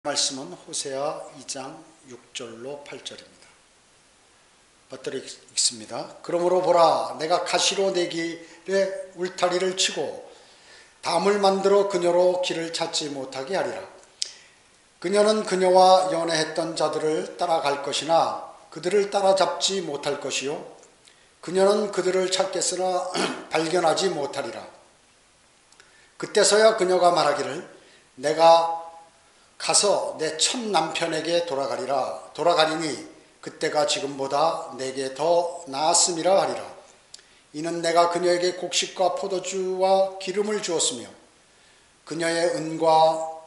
말씀은 호세아 2장 6절로 8절입니다. 받들어 읽습니다. 그러므로 보라, 내가 가시로 내 길에 울타리를 치고 담을 만들어 그녀로 길을 찾지 못하게 하리라. 그녀는 그녀와 연애했던 자들을 따라갈 것이나 그들을 따라잡지 못할 것이요, 그녀는 그들을 찾겠으나 발견하지 못하리라. 그때서야 그녀가 말하기를, 내가 가서 내 첫 남편에게 돌아가리니 그때가 지금보다 내게 더 나았음이라 하리라. 이는 내가 그녀에게 곡식과 포도주와 기름을 주었으며 그녀의 은과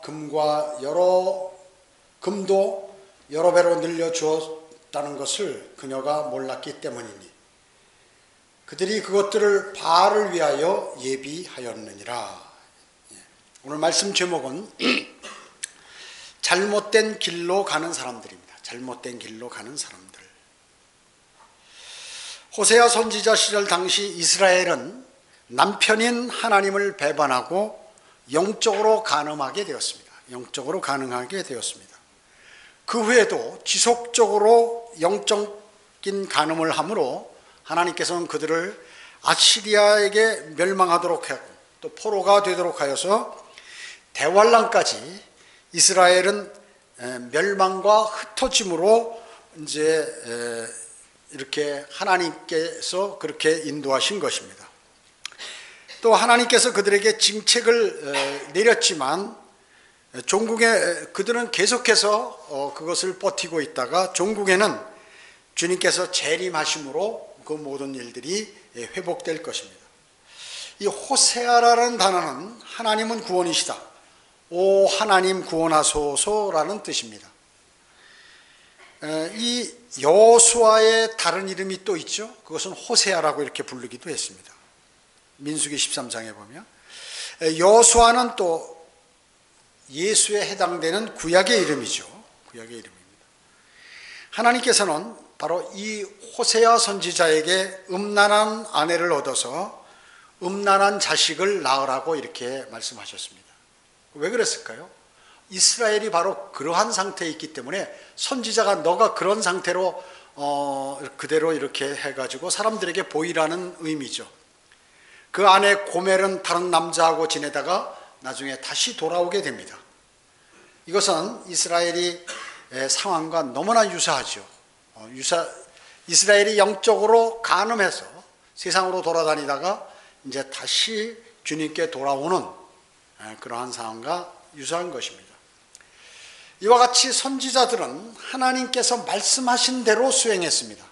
금도 여러 배로 늘려 주었다는 것을 그녀가 몰랐기 때문이니 그들이 그것들을 바알을 위하여 예비하였느니라. 오늘 말씀 제목은 잘못된 길로 가는 사람들입니다. 잘못된 길로 가는 사람들. 호세아 선지자 시절 당시 이스라엘은 남편인 하나님을 배반하고 영적으로 간음하게 되었습니다. 영적으로 간음하게 되었습니다. 그 후에도 지속적으로 영적인 간음을 함으로 하나님께서는 그들을 아시리아에게 멸망하도록 하고 또 포로가 되도록 하여서 대환란까지 이스라엘은 멸망과 흩어짐으로 이제 이렇게 하나님께서 그렇게 인도하신 것입니다. 또 하나님께서 그들에게 징책을 내렸지만 그들은 계속해서 그것을 버티고 있다가 종국에는 주님께서 재림하심으로 그 모든 일들이 회복될 것입니다. 이 호세아라는 단어는 하나님은 구원이시다, 오 하나님 구원하소서라는 뜻입니다. 이 여호수아의 다른 이름이 또 있죠. 그것은 호세아라고 이렇게 부르기도 했습니다. 민수기 13장에 보면 여호수아는 또 예수에 해당되는 구약의 이름이죠. 구약의 이름입니다. 하나님께서는 바로 이 호세아 선지자에게 음란한 아내를 얻어서 음란한 자식을 낳으라고 이렇게 말씀하셨습니다. 왜 그랬을까요? 이스라엘이 바로 그러한 상태에 있기 때문에 선지자가 너가 그런 상태로 그대로 이렇게 해가지고 사람들에게 보이라는 의미죠. 그 아내 고멜은 다른 남자하고 지내다가 나중에 다시 돌아오게 됩니다. 이것은 이스라엘이 상황과 너무나 유사하죠. 이스라엘이 영적으로 간음해서 세상으로 돌아다니다가 이제 다시 주님께 돌아오는 그러한 상황과 유사한 것입니다. 이와 같이 선지자들은 하나님께서 말씀하신 대로 수행했습니다.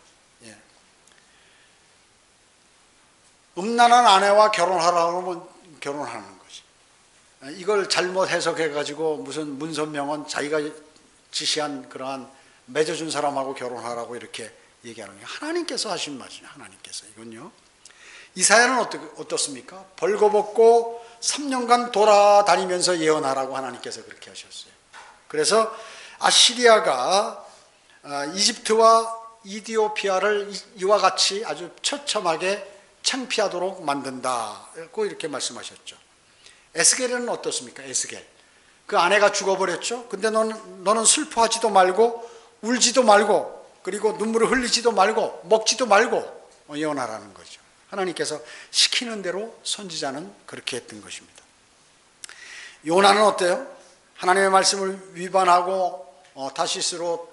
음란한 아내와 결혼하라고 하면 결혼하는 거지. 이걸 잘못 해석해가지고 무슨 문선명은 자기가 지시한 그러한 맺어준 사람하고 결혼하라고 이렇게 얘기하는 게 하나님께서 하신 말이죠. 하나님께서. 이건요. 이사야는 어떻습니까? 벌거벗고 3년간 돌아다니면서 예언하라고 하나님께서 그렇게 하셨어요. 그래서 아시리아가 이집트와 이디오피아를 이와 같이 아주 처참하게 창피하도록 만든다고 이렇게 말씀하셨죠. 에스겔은 어떻습니까? 에스겔. 그 아내가 죽어버렸죠. 근데 너는 슬퍼하지도 말고 울지도 말고 그리고 눈물을 흘리지도 말고 먹지도 말고 예언하라는 거죠. 하나님께서 시키는 대로 선지자는 그렇게 했던 것입니다. 요나는 어때요? 하나님의 말씀을 위반하고 다시스로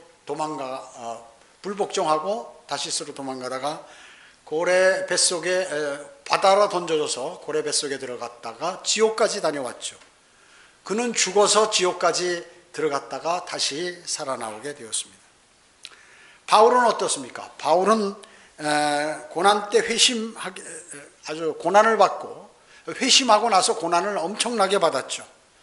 불복종하고 다시스로 도망가다가 고래 뱃속에 바다로 던져져서 고래 뱃속에 들어갔다가 지옥까지 다녀왔죠. 그는 죽어서 지옥까지 들어갔다가 다시 살아나오게 되었습니다. 바울은 어떻습니까? 바울은 고난 때 아주 고난을 받고 회심하고 나서 고난을 엄청나게 받았죠.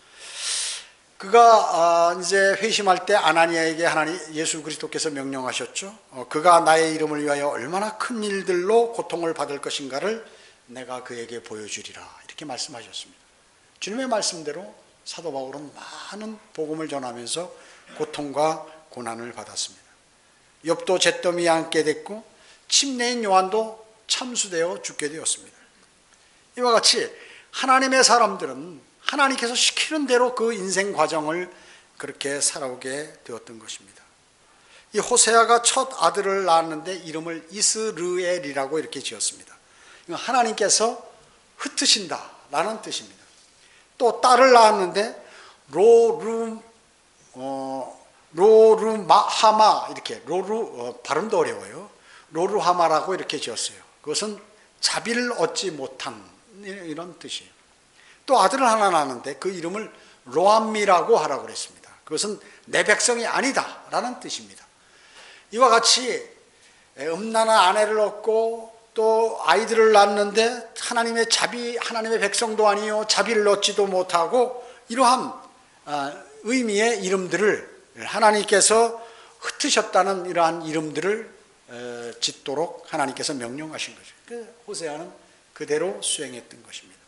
그가 이제 회심할 때 아나니아에게 예수 그리스도께서 명령하셨죠. 그가 나의 이름을 위하여 얼마나 큰 일들로 고통을 받을 것인가를 내가 그에게 보여주리라 이렇게 말씀하셨습니다. 주님의 말씀대로 사도 바울은 많은 복음을 전하면서 고통과 고난을 받았습니다. 욥도 잿더미에 앉게 됐고 침례인 요한도 참수되어 죽게 되었습니다. 이와 같이 하나님의 사람들은 하나님께서 시키는 대로 그 인생 과정을 그렇게 살아오게 되었던 것입니다. 이 호세아가 첫 아들을 낳았는데 이름을 이스르엘이라고 이렇게 지었습니다. 하나님께서 흩으신다라는 뜻입니다. 또 딸을 낳았는데 로루하마, 이렇게 발음도 어려워요. 로루하마라고 이렇게 지었어요. 그것은 자비를 얻지 못한 이런 뜻이에요. 또 아들을 하나 낳았는데 그 이름을 로암미라고 하라고 그랬습니다. 그것은 내 백성이 아니다 라는 뜻입니다. 이와 같이 음란한 아내를 얻고 또 아이들을 낳았는데 하나님의 자비, 하나님의 백성도 아니요 자비를 얻지도 못하고 이러한 의미의 이름들을 하나님께서 흩으셨다는 이러한 이름들을 짓도록 하나님께서 명령하신 거죠. 호세아는 그대로 수행했던 것입니다.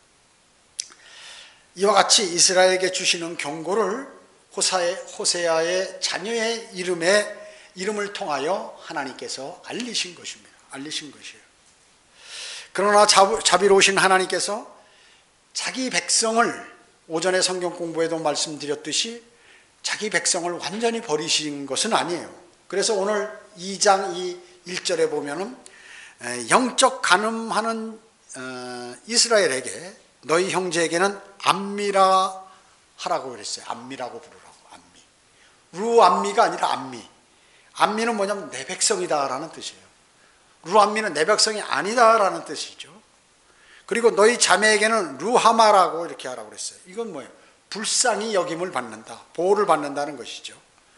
이와 같이 이스라엘에게 주시는 경고를 호세아의 자녀의 이름을 통하여 하나님께서 알리신 것입니다. 알리신 것이에요. 그러나 자비로우신 하나님께서 자기 백성을 오전에 성경 공부에도 말씀드렸듯이 자기 백성을 완전히 버리신 것은 아니에요. 그래서 오늘 2장 1절에 보면은 영적 간음하는 이스라엘에게 너희 형제에게는 암미라 하라고 그랬어요. 암미라고 부르라고. 암미. 루암미가 아니라 암미. 암미는 뭐냐면 내 백성이다라는 뜻이에요. 루암미는 내 백성이 아니다라는 뜻이죠. 그리고 너희 자매에게는 루하마라고 이렇게 하라고 그랬어요. 이건 뭐예요? 불쌍히 여김을 받는다. 보호를 받는다는 것이죠.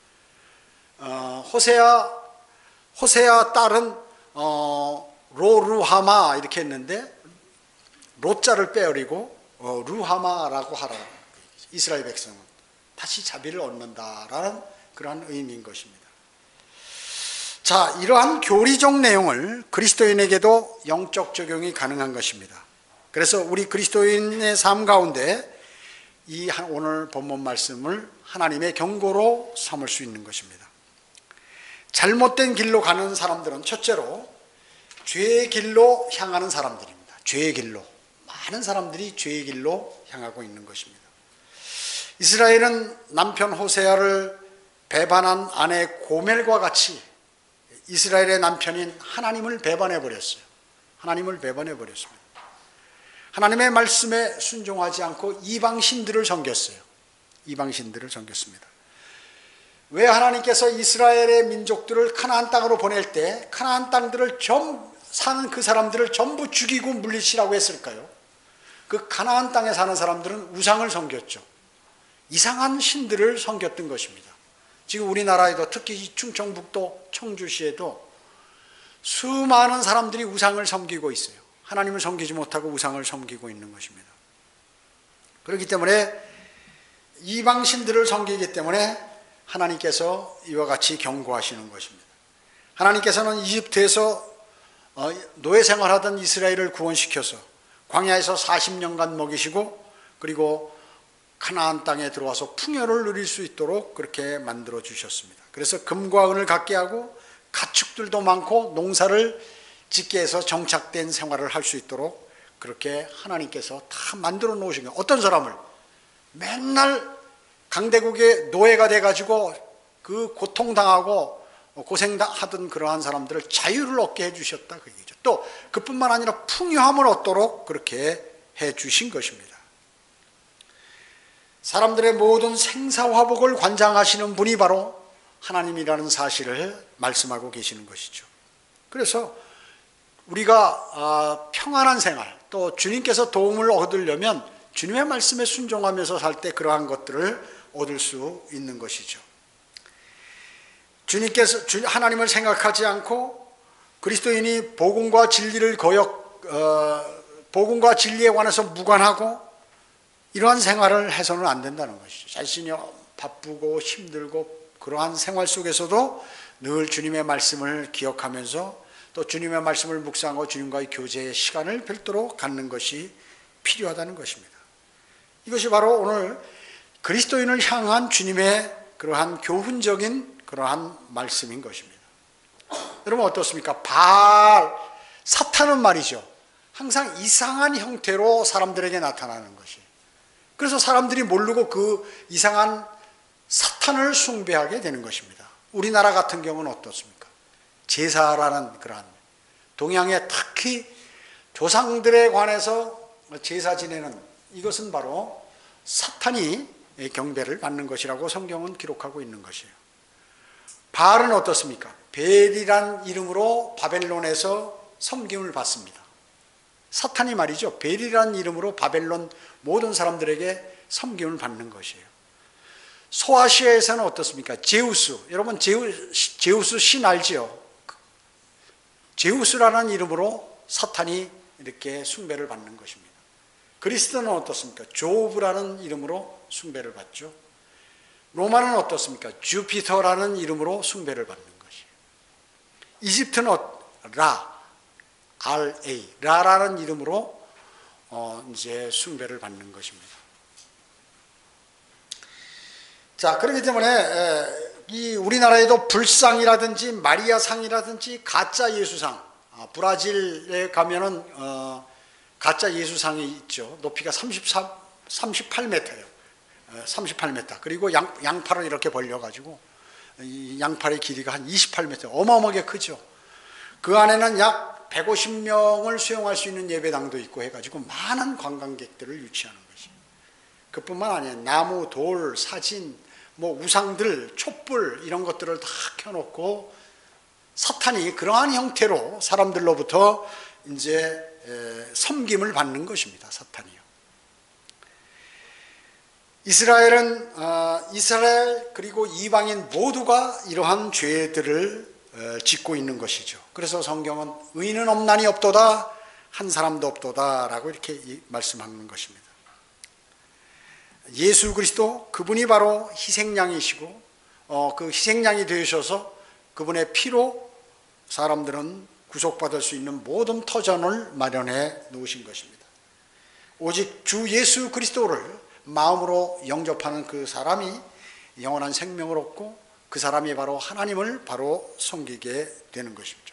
호세아 딸은 로루하마 이렇게 했는데 로자를 빼버리고 루하마라고 하라. 이스라엘 백성은 다시 자비를 얻는다라는 그러한 의미인 것입니다. 자, 이러한 교리적 내용을 그리스도인에게도 영적 적용이 가능한 것입니다. 그래서 우리 그리스도인의 삶 가운데 이 오늘 본문 말씀을 하나님의 경고로 삼을 수 있는 것입니다. 잘못된 길로 가는 사람들은 첫째로 죄의 길로 향하는 사람들입니다. 죄의 길로. 많은 사람들이 죄의 길로 향하고 있는 것입니다. 이스라엘은 남편 호세아를 배반한 아내 고멜과 같이 이스라엘의 남편인 하나님을 배반해 버렸어요. 하나님을 배반해 버렸습니다. 하나님의 말씀에 순종하지 않고 이방신들을 섬겼어요. 이방신들을 섬겼습니다. 왜 하나님께서 이스라엘의 민족들을 가나안 땅으로 보낼 때 가나안 땅들을 사는 그 사람들을 전부 죽이고 물리치라고 했을까요? 그 가나안 땅에 사는 사람들은 우상을 섬겼죠. 이상한 신들을 섬겼던 것입니다. 지금 우리나라에도 특히 충청북도 청주시에도 수많은 사람들이 우상을 섬기고 있어요. 하나님을 섬기지 못하고 우상을 섬기고 있는 것입니다. 그렇기 때문에 이방신들을 섬기기 때문에 하나님께서 이와 같이 경고하시는 것입니다. 하나님께서는 이집트에서 노예 생활하던 이스라엘을 구원시켜서 광야에서 40년간 먹이시고 그리고 가나안 땅에 들어와서 풍요를 누릴 수 있도록 그렇게 만들어 주셨습니다. 그래서 금과 은을 갖게 하고 가축들도 많고 농사를 짓게 해서 정착된 생활을 할 수 있도록 그렇게 하나님께서 다 만들어 놓으신 거예요. 어떤 사람을 맨날 강대국의 노예가 돼가지고 그 고통당하고 고생하던 그러한 사람들을 자유를 얻게 해주셨다 그 얘기죠. 또 그뿐만 아니라 풍요함을 얻도록 그렇게 해주신 것입니다. 사람들의 모든 생사화복을 관장하시는 분이 바로 하나님이라는 사실을 말씀하고 계시는 것이죠. 그래서 우리가 평안한 생활 또 주님께서 도움을 얻으려면 주님의 말씀에 순종하면서 살 때 그러한 것들을 얻을 수 있는 것이죠. 주님께서 하나님을 생각하지 않고 그리스도인이 복음과 진리를 복음과 진리에 관해서 무관하고 이러한 생활을 해서는 안 된다는 것이죠. 자신이 바쁘고 힘들고 그러한 생활 속에서도 늘 주님의 말씀을 기억하면서 또 주님의 말씀을 묵상하고 주님과의 교제의 시간을 별도로 갖는 것이 필요하다는 것입니다. 이것이 바로 오늘 그리스도인을 향한 주님의 그러한 교훈적인 그러한 말씀인 것입니다. 여러분 어떻습니까? 사탄은 말이죠. 항상 이상한 형태로 사람들에게 나타나는 것이. 그래서 사람들이 모르고 그 이상한 사탄을 숭배하게 되는 것입니다. 우리나라 같은 경우는 어떻습니까? 제사라는 그러한 동양의 특히 조상들에 관해서 제사 지내는 이것은 바로 사탄이 경배를 받는 것이라고 성경은 기록하고 있는 것이에요. 바알은 어떻습니까? 벨이란 이름으로 바벨론에서 섬김을 받습니다. 사탄이 말이죠. 벨이란 이름으로 바벨론 모든 사람들에게 섬김을 받는 것이에요. 소아시아에서는 어떻습니까? 제우스. 여러분 제우스 신 알지요? 제우스라는 이름으로 사탄이 이렇게 숭배를 받는 것입니다. 그리스도는 어떻습니까? 조브라는 이름으로 숭배를 받죠. 로마는 어떻습니까? 주피터라는 이름으로 숭배를 받는 것이에요. 이집트는 라라는 이름으로 이제 숭배를 받는 것입니다. 자, 그렇기 때문에 이 우리나라에도 불상이라든지 마리아상이라든지 가짜 예수상, 브라질에 가면은 가짜 예수상이 있죠. 높이가 38m예요. 38m. 그리고 양팔을 이렇게 벌려가지고 이 양팔의 길이가 한 28m. 어마어마하게 크죠. 그 안에는 약 150명을 수용할 수 있는 예배당도 있고 해가지고 많은 관광객들을 유치하는 것이에요. 그뿐만 아니라 나무, 돌, 사진, 우상들, 촛불 이런 것들을 다 켜놓고 사탄이 그러한 형태로 사람들로부터 이제 섬김을 받는 것입니다. 사탄이요. 이스라엘 그리고 이방인 모두가 이러한 죄들을 짓고 있는 것이죠. 그래서 성경은 의인은 없나니 없도다, 한 사람도 없도다 라고 이렇게 말씀하는 것입니다. 예수 그리스도 그분이 바로 희생양이시고 그 희생양이 되셔서 그분의 피로 사람들은 구속받을 수 있는 모든 터전을 마련해 놓으신 것입니다. 오직 주 예수 그리스도를 마음으로 영접하는 그 사람이 영원한 생명을 얻고 그 사람이 바로 하나님을 바로 섬기게 되는 것이죠.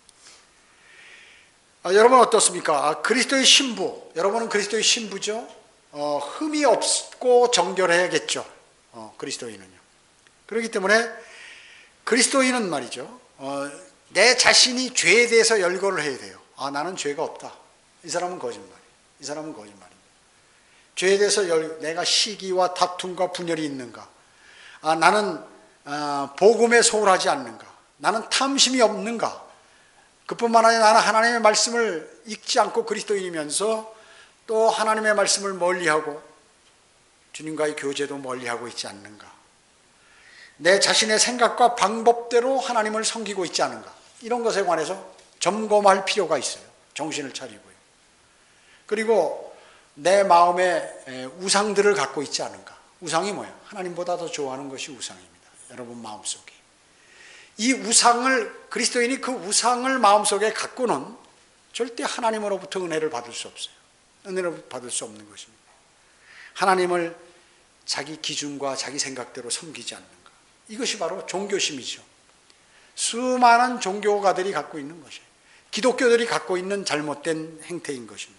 여러분 어떻습니까? 그리스도의 신부, 여러분은 그리스도의 신부죠. 흠이 없고 정결해야겠죠. 그리스도인은요. 그렇기 때문에 그리스도인은 말이죠. 내 자신이 죄에 대해서 열거를 해야 돼요. 나는 죄가 없다. 이 사람은 거짓말이에요. 이 사람은 거짓말입니다. 죄에 대해서 내가 시기와 다툼과 분열이 있는가? 나는 복음에 소홀하지 않는가? 나는 탐심이 없는가? 그뿐만 아니라 나는 하나님의 말씀을 읽지 않고 그리스도인이면서 또 하나님의 말씀을 멀리하고 주님과의 교제도 멀리하고 있지 않는가? 내 자신의 생각과 방법대로 하나님을 섬기고 있지 않은가? 이런 것에 관해서 점검할 필요가 있어요. 정신을 차리고요. 그리고 내 마음에 우상들을 갖고 있지 않은가? 우상이 뭐예요? 하나님보다 더 좋아하는 것이 우상입니다. 여러분 마음속에. 이 우상을, 그리스도인이 그 우상을 마음속에 갖고는 절대 하나님으로부터 은혜를 받을 수 없어요. 은혜를 받을 수 없는 것입니다. 하나님을 자기 기준과 자기 생각대로 섬기지 않는가. 이것이 바로 종교심이죠. 수많은 종교가들이 갖고 있는 것이에요. 기독교들이 갖고 있는 잘못된 행태인 것입니다.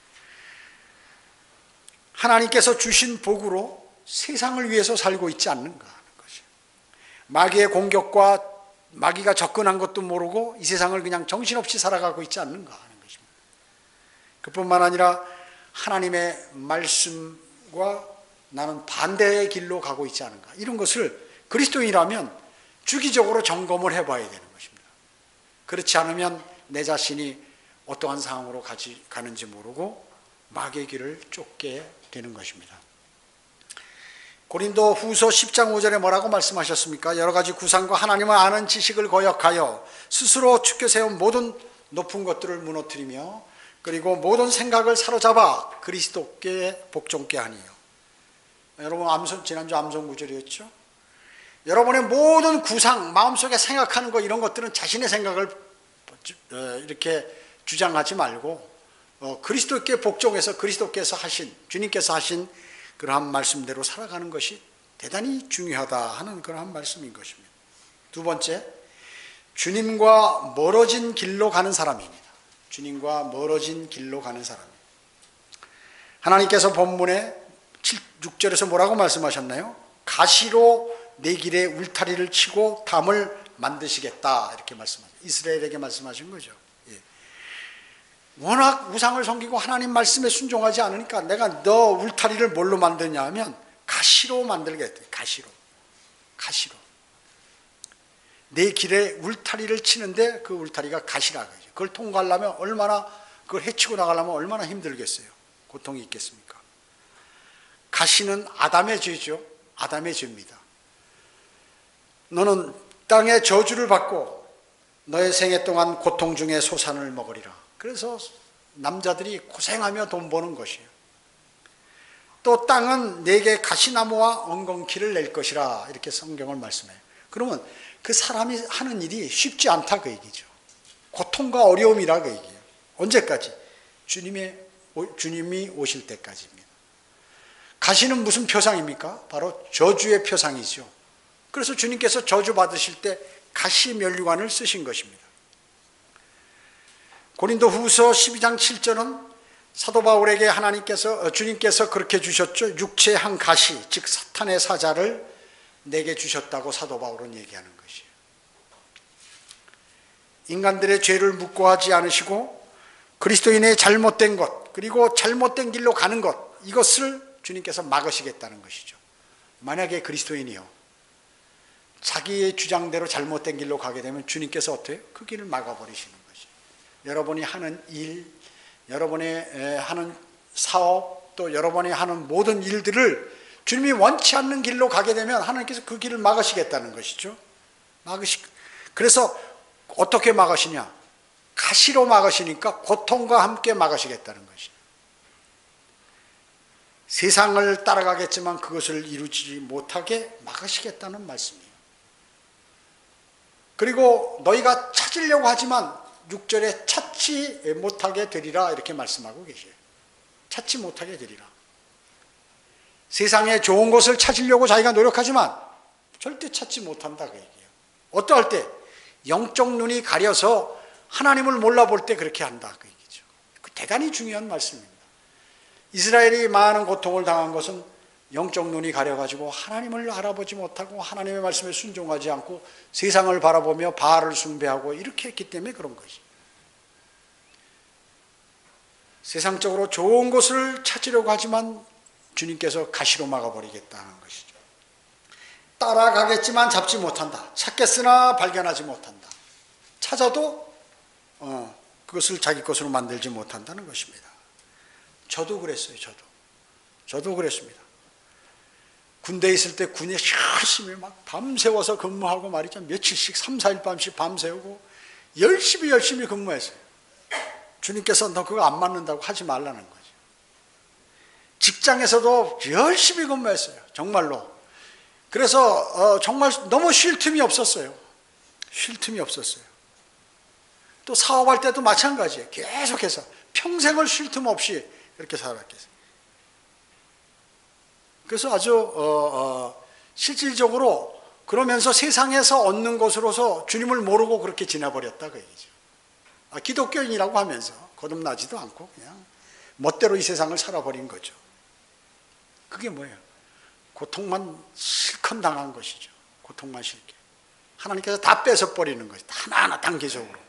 하나님께서 주신 복으로 세상을 위해서 살고 있지 않는가 하는 것이에요. 마귀의 공격과 마귀가 접근한 것도 모르고 이 세상을 그냥 정신없이 살아가고 있지 않는가 하는 것입니다. 그뿐만 아니라 하나님의 말씀과 나는 반대의 길로 가고 있지 않은가. 이런 것을 그리스도인이라면 주기적으로 점검을 해봐야 되는 것입니다. 그렇지 않으면 내 자신이 어떠한 상황으로 가는지 모르고 마귀의 길을 쫓게 되는 것입니다. 고린도 후서 10장 5절에 뭐라고 말씀하셨습니까? 여러 가지 구상과 하나님을 아는 지식을 거역하여 스스로 추켜 세운 모든 높은 것들을 무너뜨리며 그리고 모든 생각을 사로잡아 그리스도께 복종케 하니요. 여러분 지난주 암송 구절이었죠? 여러분의 모든 구상, 마음속에 생각하는 거 이런 것들은 자신의 생각을 이렇게 주장하지 말고 그리스도께 복종해서 그리스도께서 하신, 주님께서 하신 그러한 말씀대로 살아가는 것이 대단히 중요하다 하는 그러한 말씀인 것입니다. 두 번째, 주님과 멀어진 길로 가는 사람입니다. 주님과 멀어진 길로 가는 사람입니다. 하나님께서 본문에 6절에서 뭐라고 말씀하셨나요? 가시로 내 길에 울타리를 치고 담을 만드시겠다 이렇게 말씀하죠. 이스라엘에게 말씀하신 거죠. 예. 워낙 우상을 섬기고 하나님 말씀에 순종하지 않으니까 내가 너 울타리를 뭘로 만드냐 하면 가시로 만들겠다. 가시로. 내 길에 울타리를 치는데 그 울타리가 가시라고 하죠. 그걸 통과하려면 그걸 헤치고 나가려면 얼마나 힘들겠어요. 고통이 있겠습니까? 가시는 아담의 죄죠. 아담의 죄입니다. 너는 땅의 저주를 받고 너의 생애 동안 고통 중에 소산을 먹으리라. 그래서 남자들이 고생하며 돈 버는 것이에요. 또 땅은 내게 가시나무와 엉겅퀴를 낼 것이라 이렇게 성경을 말씀해요. 그러면 그 사람이 하는 일이 쉽지 않다 그 얘기죠. 고통과 어려움이라 그 얘기예요. 언제까지? 주님이 오실 때까지입니다. 가시는 무슨 표상입니까? 바로 저주의 표상이죠. 그래서 주님께서 저주 받으실 때 가시 면류관을 쓰신 것입니다. 고린도 후서 12장 7절은 사도 바울에게 주님께서 그렇게 주셨죠. 육체의 한 가시, 즉 사탄의 사자를 내게 주셨다고 사도 바울은 얘기하는 것이에요. 인간들의 죄를 묵고하지 않으시고 그리스도인의 잘못된 것, 그리고 잘못된 길로 가는 것, 이것을 주님께서 막으시겠다는 것이죠. 만약에 그리스도인이요, 자기의 주장대로 잘못된 길로 가게 되면 주님께서 어때요? 그 길을 막아버리시는 것이죠. 여러분이 하는 일, 여러분이 하는 사업, 또 여러분이 하는 모든 일들을 주님이 원치 않는 길로 가게 되면 하나님께서 그 길을 막으시겠다는 것이죠. 그래서 어떻게 막으시냐? 가시로 막으시니까 고통과 함께 막으시겠다는 것이죠. 세상을 따라가겠지만 그것을 이루지 못하게 막으시겠다는 말씀이에요. 그리고 너희가 찾으려고 하지만 6절에 찾지 못하게 되리라 이렇게 말씀하고 계세요. 찾지 못하게 되리라. 세상에 좋은 것을 찾으려고 자기가 노력하지만 절대 찾지 못한다 그 얘기예요. 어떠할 때? 영적 눈이 가려서 하나님을 몰라볼 때 그렇게 한다 그 얘기죠. 대단히 중요한 말씀입니다. 이스라엘이 많은 고통을 당한 것은 영적 눈이 가려가지고 하나님을 알아보지 못하고 하나님의 말씀에 순종하지 않고 세상을 바라보며 바알을 숭배하고 이렇게 했기 때문에 그런 것이죠. 세상적으로 좋은 것을 찾으려고 하지만 주님께서 가시로 막아버리겠다는 것이죠. 따라가겠지만 잡지 못한다. 찾겠으나 발견하지 못한다. 찾아도 그것을 자기 것으로 만들지 못한다는 것입니다. 저도 그랬어요. 저도 그랬습니다. 군대에 있을 때 군에 열심히 막 밤새워서 근무하고 말이죠. 며칠씩 3, 4일 밤씩 밤새우고 열심히 근무했어요. 주님께서 너 그거 안 맞는다고 하지 말라는 거죠. 직장에서도 열심히 근무했어요. 정말로. 그래서 정말 너무 쉴 틈이 없었어요. 또 사업할 때도 마찬가지예요. 계속해서 평생을 쉴 틈 없이 그렇게 살았겠어요. 그래서 아주 실질적으로 그러면서 세상에서 얻는 것으로서 주님을 모르고 그렇게 지나버렸다 그 얘기죠. 기독교인이라고 하면서 거듭나지도 않고 그냥 멋대로 이 세상을 살아버린 거죠. 그게 뭐예요? 고통만 실컷 당한 것이죠. 고통만 싫게. 하나님께서 다 뺏어버리는 것이 하나하나 단계적으로.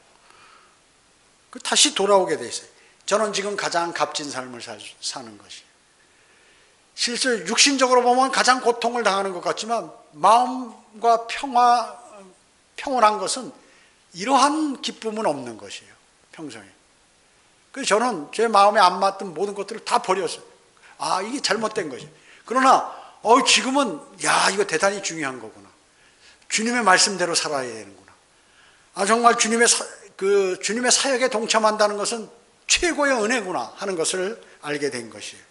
다시 돌아오게 돼 있어요. 저는 지금 가장 값진 삶을 사는 것이에요. 실제 육신적으로 보면 가장 고통을 당하는 것 같지만 마음과 평온한 것은 이러한 기쁨은 없는 것이에요. 평생에. 그래서 저는 제 마음에 안 맞던 모든 것들을 다 버렸어요. 이게 잘못된 것이에요. 그러나 지금은 이거 대단히 중요한 거구나. 주님의 말씀대로 살아야 되는구나. 정말 주님의 사역에 동참한다는 것은 최고의 은혜구나 하는 것을 알게 된 것이에요.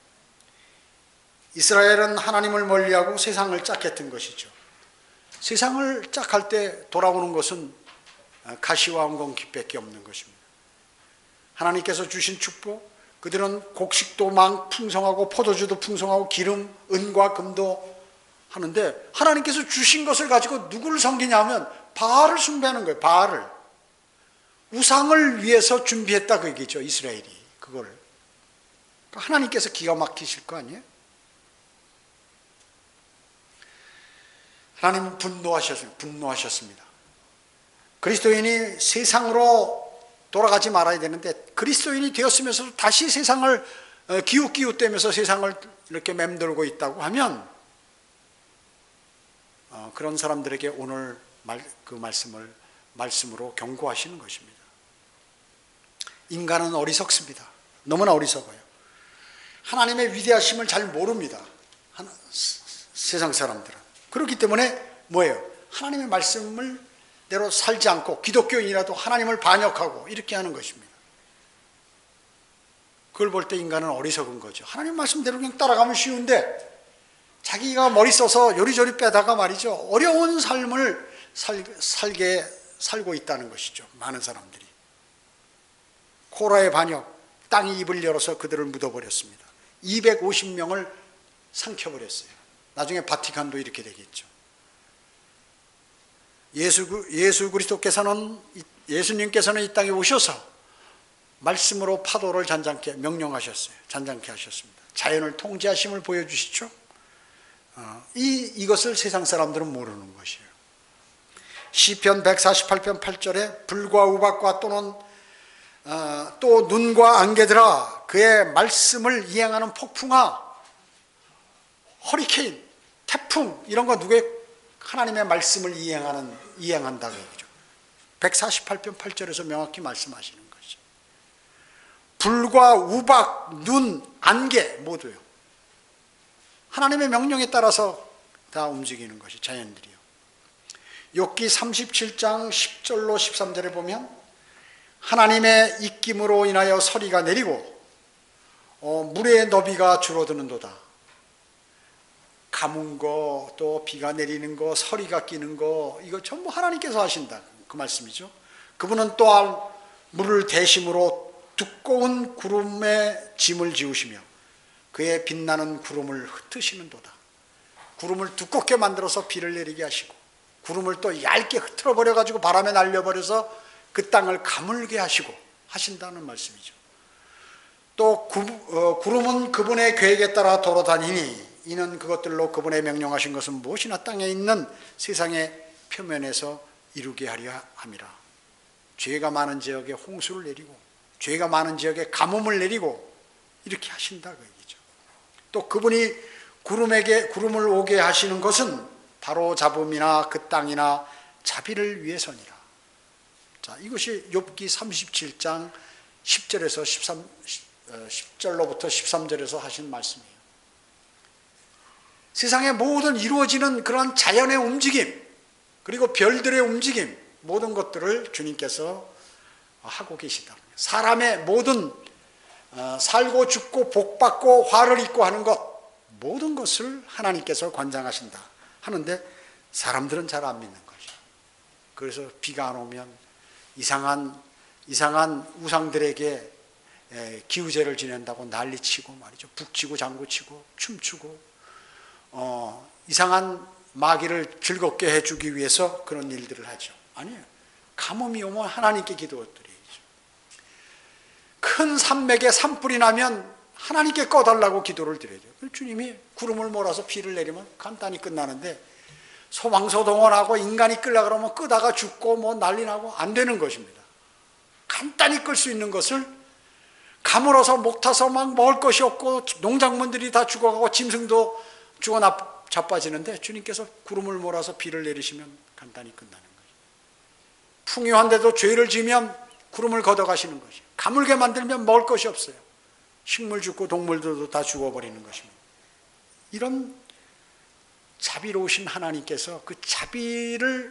이스라엘은 하나님을 멀리하고 세상을 짝했던 것이죠. 세상을 짝할 때 돌아오는 것은 가시와 엉겅퀴밖에 없는 것입니다. 하나님께서 주신 축복, 그들은 곡식도 풍성하고 포도주도 풍성하고 기름, 은과 금도 하는데 하나님께서 주신 것을 가지고 누구를 섬기냐면 바알을 숭배하는 거예요. 바알을. 우상을 위해서 준비했다 그 얘기죠. 이스라엘이 그거를. 하나님께서 기가 막히실 거 아니에요? 하나님은 분노하셨습니다. 그리스도인이 세상으로 돌아가지 말아야 되는데 그리스도인이 되었으면서도 다시 세상을 기웃기웃대면서 세상을 이렇게 맴돌고 있다고 하면 그런 사람들에게 오늘 그 말씀으로 경고하시는 것입니다. 인간은 어리석습니다. 너무나 어리석어요. 하나님의 위대하심을 잘 모릅니다. 세상 사람들은. 그렇기 때문에 뭐예요? 하나님의 말씀을 대로 살지 않고 기독교인이라도 하나님을 반역하고 이렇게 하는 것입니다. 그걸 볼 때 인간은 어리석은 거죠. 하나님 말씀대로 그냥 따라가면 쉬운데 자기가 머리 써서 요리조리 빼다가 말이죠. 어려운 삶을 살고 있다는 것이죠. 많은 사람들이. 코라의 반역, 땅이 입을 열어서 그들을 묻어버렸습니다. 250명을 삼켜버렸어요. 나중에 바티칸도 이렇게 되겠죠. 예수님께서는 이 땅에 오셔서 말씀으로 파도를 명령하셨어요. 잔잔케 하셨습니다. 자연을 통제하심을 보여주시죠. 이것을 세상 사람들은 모르는 것이에요. 시편 148편 8절에 불과 우박과 또는 또 눈과 안개들아 그의 말씀을 이행하는 폭풍아, 허리케인, 태풍 이런 거 누구의 하나님의 말씀을 이행한다고 얘기죠. 148편 8절에서 명확히 말씀하시는 거죠. 불과 우박, 눈, 안개 모두요. 하나님의 명령에 따라서 다 움직이는 것이 자연들이요. 욥기 37장 10절로 13절에 보면 하나님의 입김으로 인하여 서리가 내리고 물의 너비가 줄어드는도다. 가문 거, 또 비가 내리는 거, 서리가 끼는 거 이거 전부 하나님께서 하신다 그 말씀이죠. 그분은 또한 물을 대심으로 두꺼운 구름에 짐을 지우시며 그의 빛나는 구름을 흩으시는도다. 구름을 두껍게 만들어서 비를 내리게 하시고 구름을 또 얇게 흐트러 버려가지고 바람에 날려버려서 그 땅을 가물게 하시고 하신다는 말씀이죠. 또 구름은 그분의 계획에 따라 돌아다니니 이는 그것들로 그분의 명령하신 것은 무엇이나 땅에 있는 세상의 표면에서 이루게 하려 함이라. 죄가 많은 지역에 홍수를 내리고 죄가 많은 지역에 가뭄을 내리고 이렇게 하신다 그 얘기죠. 또 그분이 구름을 오게 하시는 것은 바로 잡음이나 그 땅이나 자비를 위해서니라. 자, 이것이 욥기 37장 10절로부터 13절에서 하신 말씀이에요. 세상의 모든 이루어지는 그러한 자연의 움직임, 그리고 별들의 움직임, 모든 것들을 주님께서 하고 계시다. 사람의 모든 살고 죽고 복받고 화를 입고 하는 것, 모든 것을 하나님께서 관장하신다 하는데 사람들은 잘 안 믿는 거죠. 그래서 비가 안 오면 이상한 우상들에게 기우제를 지낸다고 난리치고 말이죠. 북치고 장구치고 춤추고 이상한 마귀를 즐겁게 해주기 위해서 그런 일들을 하죠. 아니에요. 가뭄이 오면 하나님께 기도드려야죠. 큰 산맥에 산불이 나면 하나님께 꺼달라고 기도를 드려야죠. 주님이 구름을 몰아서 비를 내리면 간단히 끝나는데 소방서동원하고 인간이 끌라 그러면 끄다가 죽고 뭐 난리 나고 안 되는 것입니다. 간단히 끌 수 있는 것을 가물어서 목 타서 막 먹을 것이 없고 농작물들이 다 죽어가고 짐승도 죽어 자빠지는데 주님께서 구름을 몰아서 비를 내리시면 간단히 끝나는 거죠. 풍요한데도 죄를 지으면 구름을 걷어가시는 것이에요. 가물게 만들면 먹을 것이 없어요. 식물 죽고 동물들도 다 죽어버리는 것입니다. 이런 자비로우신 하나님께서 그 자비를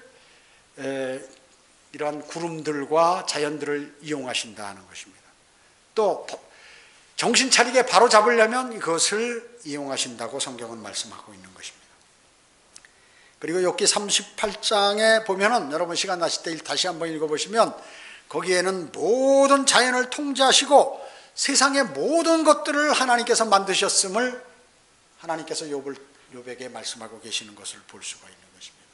이러한 구름들과 자연들을 이용하신다는 것입니다. 또 정신 차리게 바로 잡으려면 그것을 이용하신다고 성경은 말씀하고 있는 것입니다. 그리고 욥기 38장에 보면은 여러분 시간 나실 때 다시 한번 읽어보시면 거기에는 모든 자연을 통제하시고 세상의 모든 것들을 하나님께서 만드셨음을 하나님께서 욥에게 말씀하고 계시는 것을 볼 수가 있는 것입니다.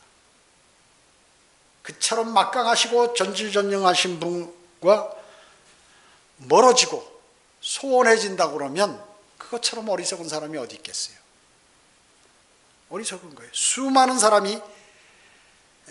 그처럼 막강하시고 전지전능하신 분과 멀어지고 소원해진다고 그러면 그것처럼 어리석은 사람이 어디 있겠어요? 어리석은 거예요. 수많은 사람이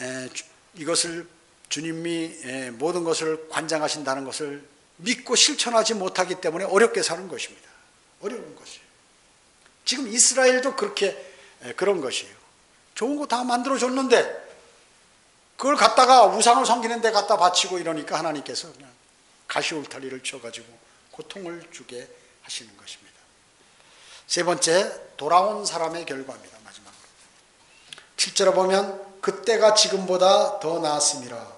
이것을 주님이 모든 것을 관장하신다는 것을 믿고 실천하지 못하기 때문에 어렵게 사는 것입니다. 어려운 것이에요. 지금 이스라엘도 그렇게 그런 것이에요. 좋은 거 다 만들어줬는데 그걸 갖다가 우상을 섬기는 데 갖다 바치고 이러니까 하나님께서 그냥 가시울타리를 쳐가지고 고통을 주게 하시는 것입니다. 세 번째, 돌아온 사람의 결과입니다. 마지막으로 7절에 보면 그때가 지금보다 더 나았음이라.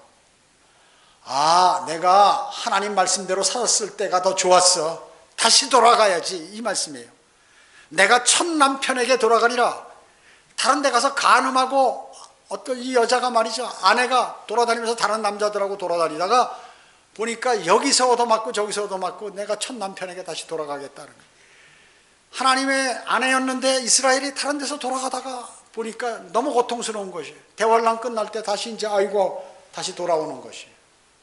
내가 하나님 말씀대로 살았을 때가 더 좋았어. 다시 돌아가야지, 이 말씀이에요. 내가 첫 남편에게 돌아가리라. 다른 데 가서 간음하고 어떤 이 여자가 말이죠, 아내가 돌아다니면서 다른 남자들하고 돌아다니다가 보니까 여기서 얻어맞고 저기서 얻어맞고 내가 첫 남편에게 다시 돌아가겠다는 거예요. 하나님의 아내였는데 이스라엘이 다른 데서 돌아가다가 보니까 너무 고통스러운 것이에요. 대환란 끝날 때 다시 이제 다시 돌아오는 것이에요.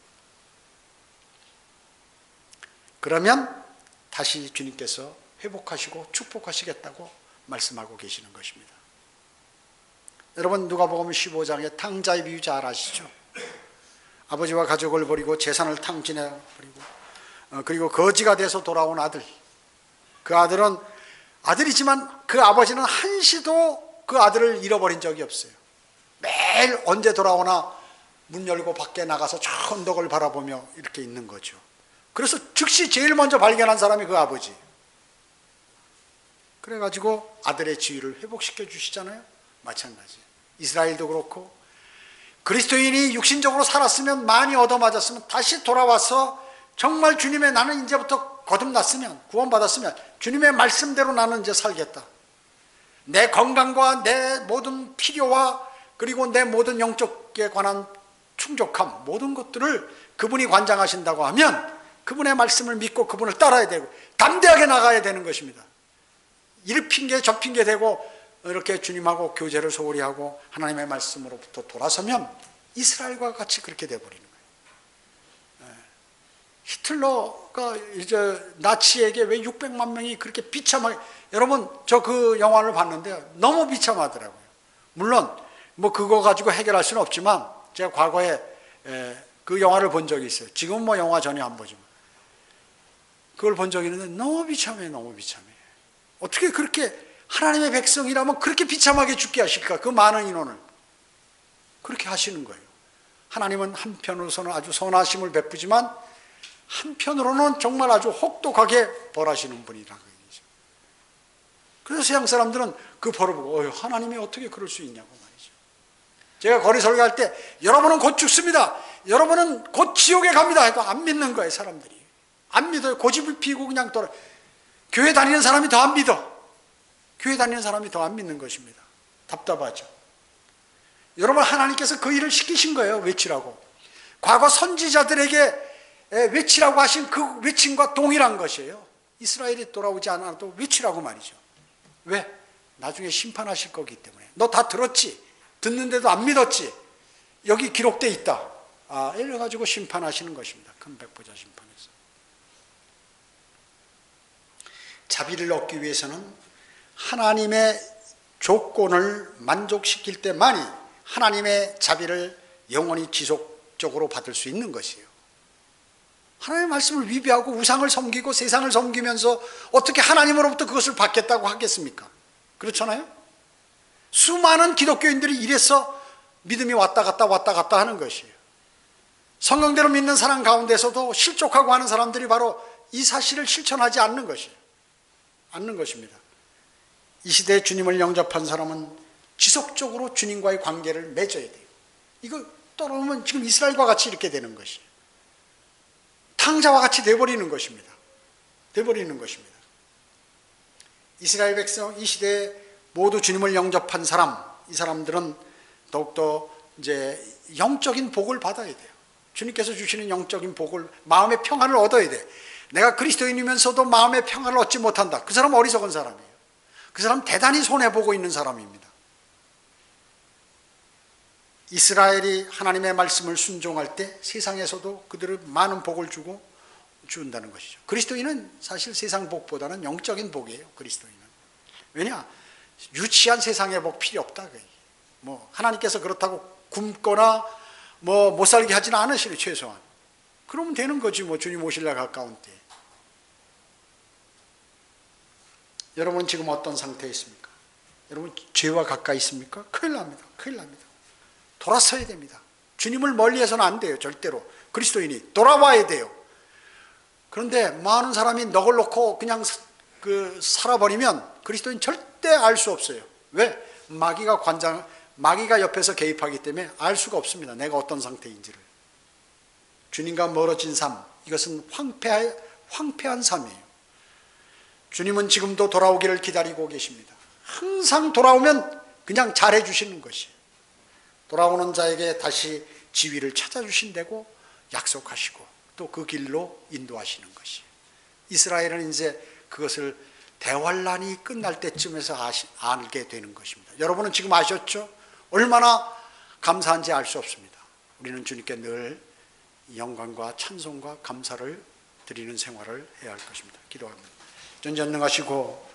그러면 다시 주님께서 회복하시고 축복하시겠다고 말씀하고 계시는 것입니다. 여러분, 누가복음 15장의 탕자의 비유 잘 아시죠? 아버지와 가족을 버리고 재산을 탕진해 버리고 그리고 거지가 돼서 돌아온 아들. 그 아들은 아들이지만 그 아버지는 한시도 그 아들을 잃어버린 적이 없어요. 매일 언제 돌아오나 문 열고 밖에 나가서 저 언덕을 바라보며 이렇게 있는 거죠. 그래서 즉시 제일 먼저 발견한 사람이 그 아버지. 그래가지고 아들의 지위를 회복시켜 주시잖아요. 마찬가지. 이스라엘도 그렇고 그리스도인이 육신적으로 살았으면 많이 얻어맞았으면 다시 돌아와서 정말 주님의 나는 이제부터 거듭났으면 구원받았으면 주님의 말씀대로 나는 이제 살겠다. 내 건강과 내 모든 필요와 그리고 내 모든 영적에 관한 충족함 모든 것들을 그분이 관장하신다고 하면 그분의 말씀을 믿고 그분을 따라야 되고 담대하게 나가야 되는 것입니다. 이 핑계 저 핑계 대고 이렇게 주님하고 교제를 소홀히 하고 하나님의 말씀으로부터 돌아서면 이스라엘과 같이 그렇게 돼버리는 거예요. 히틀러가 이제 나치에게 왜 600만 명이 그렇게 비참하게, 여러분 저 그 영화를 봤는데 너무 비참하더라고요. 물론 뭐 그거 가지고 해결할 수는 없지만 제가 과거에 그 영화를 본 적이 있어요. 지금 뭐 영화 전혀 안 보지만 그걸 본 적이 있는데 너무 비참해요. 너무 비참해요. 어떻게 그렇게 하나님의 백성이라면 그렇게 비참하게 죽게 하실까? 그 많은 인원을 그렇게 하시는 거예요. 하나님은 한편으로서는 아주 선하심을 베푸지만 한편으로는 정말 아주 혹독하게 벌하시는 분이라는 얘기죠. 그래서 서양 사람들은 그 벌을 보고 하나님이 어떻게 그럴 수 있냐고 말이죠. 제가 거리 설교할 때 여러분은 곧 죽습니다. 여러분은 곧 지옥에 갑니다 해도 안 믿는 거예요. 사람들이 안 믿어요. 고집을 피우고 그냥 교회 다니는 사람이 더 안 믿어. 교회 다니는 사람이 더 안 믿는 것입니다. 답답하죠. 여러분, 하나님께서 그 일을 시키신 거예요. 외치라고. 과거 선지자들에게 외치라고 하신 그 외침과 동일한 것이에요. 이스라엘이 돌아오지 않아도 외치라고 말이죠. 왜? 나중에 심판하실 거기 때문에. 너 다 들었지? 듣는데도 안 믿었지? 여기 기록돼 있다. 이래가지고 심판하시는 것입니다. 큰 백보자 심판에서. 자비를 얻기 위해서는 하나님의 조건을 만족시킬 때만이 하나님의 자비를 영원히 지속적으로 받을 수 있는 것이에요. 하나님의 말씀을 위배하고 우상을 섬기고 세상을 섬기면서 어떻게 하나님으로부터 그것을 받겠다고 하겠습니까? 그렇잖아요? 수많은 기독교인들이 이래서 믿음이 왔다 갔다 하는 것이에요. 성경대로 믿는 사람 가운데서도 실족하고 하는 사람들이 바로 이 사실을 실천하지 않는 것입니다. 이 시대에 주님을 영접한 사람은 지속적으로 주님과의 관계를 맺어야 돼요. 이거 떨어오면 지금 이스라엘과 같이 이렇게 되는 것이에요. 탕자와 같이 돼버리는 것입니다. 이스라엘 백성 이 시대에 모두 주님을 영접한 사람, 이 사람들은 더욱더 이제 영적인 복을 받아야 돼요. 주님께서 주시는 영적인 복을, 마음의 평안을 얻어야 돼. 내가 그리스도인이면서도 마음의 평안을 얻지 못한다. 그 사람은 어리석은 사람이에요. 그 사람은 대단히 손해보고 있는 사람입니다. 이스라엘이 하나님의 말씀을 순종할 때 세상에서도 그들을 많은 복을 준다는 것이죠. 그리스도인은 사실 세상 복보다는 영적인 복이에요. 그리스도인은. 왜냐? 유치한 세상의 복 필요 없다. 뭐 하나님께서 그렇다고 굶거나 뭐 못 살게 하지는 않으시네, 최소한. 그러면 되는 거지, 뭐 주님 오실날 가까운 때. 여러분 지금 어떤 상태에 있습니까? 여러분 죄와 가까이 있습니까? 큰일 납니다. 큰일 납니다. 돌아서야 됩니다. 주님을 멀리해서는 안 돼요. 절대로. 그리스도인이 돌아와야 돼요. 그런데 많은 사람이 넋을 놓고 그냥 살아버리면 그리스도인 절대 알 수 없어요. 왜? 마귀가 옆에서 개입하기 때문에 알 수가 없습니다. 내가 어떤 상태인지를. 주님과 멀어진 삶, 이것은 황폐한 삶이에요. 주님은 지금도 돌아오기를 기다리고 계십니다. 항상 돌아오면 그냥 잘해 주시는 것이에요. 돌아오는 자에게 다시 지위를 찾아주신다고 약속하시고 또 그 길로 인도하시는 것이에요. 이스라엘은 이제 그것을 대환란이 끝날 때쯤에서 알게 되는 것입니다. 여러분은 지금 아셨죠? 얼마나 감사한지 알 수 없습니다. 우리는 주님께 늘 영광과 찬송과 감사를 드리는 생활을 해야 할 것입니다. 기도합니다. 전전능하시고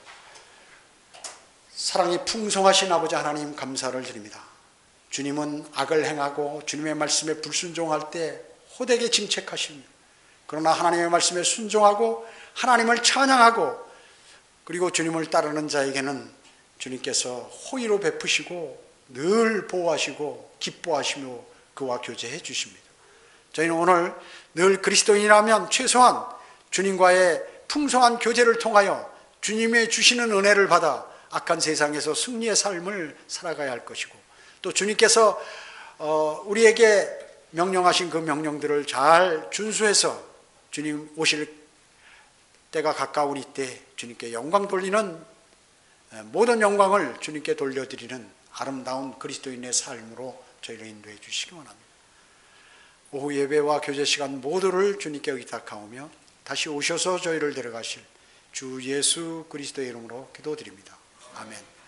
사랑이 풍성하신 아버지 하나님 감사를 드립니다. 주님은 악을 행하고 주님의 말씀에 불순종할 때 호되게 징책하십니다. 그러나 하나님의 말씀에 순종하고 하나님을 찬양하고 그리고 주님을 따르는 자에게는 주님께서 호의로 베푸시고 늘 보호하시고 기뻐하시며 그와 교제해 주십니다. 저희는 오늘 늘 그리스도인이라면 최소한 주님과의 풍성한 교제를 통하여 주님의 주시는 은혜를 받아 악한 세상에서 승리의 삶을 살아가야 할 것이고 또 주님께서 우리에게 명령하신 그 명령들을 잘 준수해서 주님 오실 때가 가까우니 때 주님께 영광 돌리는 모든 영광을 주님께 돌려드리는 아름다운 그리스도인의 삶으로 저희를 인도해 주시기 원합니다. 오후 예배와 교제 시간 모두를 주님께 의탁하오며 다시 오셔서 저희를 데려가실 주 예수 그리스도의 이름으로 기도드립니다. 아멘.